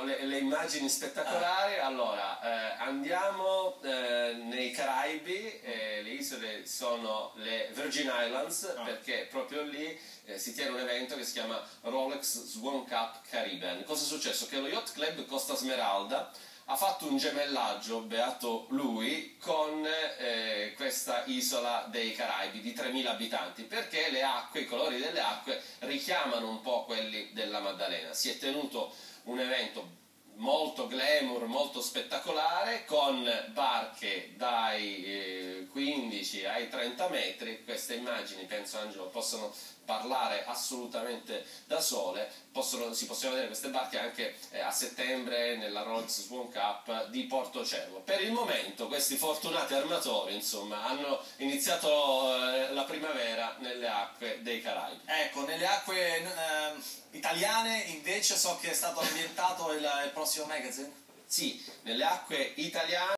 le immagini spettacolari. Allora, andiamo nei Caraibi, le isole sono le Virgin Islands, perché proprio lì si tiene un evento che si chiama Rolex Swan Cup Caribbean. Cosa è successo? Che lo Yacht Club Costa Smeralda ha fatto un gemellaggio, beato lui, con questa isola dei Caraibi di 3.000 abitanti, perché le acque, i colori delle acque richiamano un po' quelli della Maddalena. Si è tenuto un evento molto glamour, molto spettacolare, con barche dai 15 ai 30 metri. Queste immagini, penso Angelo, possono parlare assolutamente da sole. Si possono vedere queste barche anche a settembre nella Rolex Swan Cup di Portocervo. Per il momento questi fortunati armatori, insomma, hanno iniziato la primavera nelle acque dei Caraibi. Ecco, nelle acque italiane invece so che è stato ambientato il prossimo magazine. Sì, nelle acque italiane